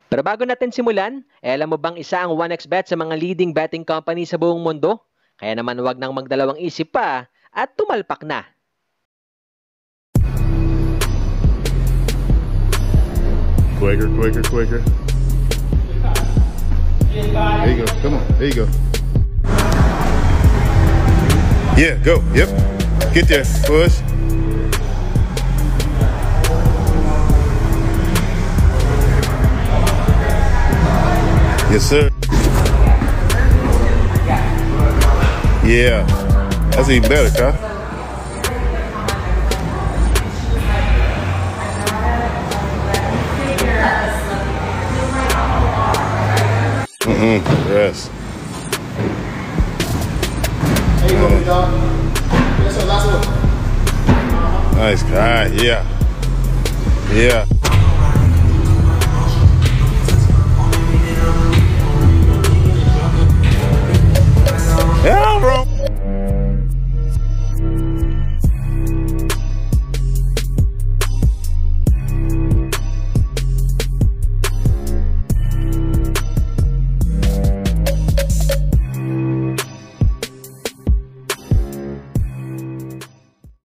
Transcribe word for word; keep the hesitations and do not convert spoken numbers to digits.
Pero bago natin simulan, eh, alam mo bang isa ang one x bet sa mga leading betting company sa buong mundo? Kaya naman huwag nang magdalawang isip pa at tumalpak na. Quicker, quicker, quicker. There you go. Come on. There you go. Yeah, go. Yep. Get there. Push. Yes, sir. Yeah. That's even better, Kai. Mm-hmm. Yes. There you go, big dog. That's the last one. Nice, Kai. Yeah. Yeah.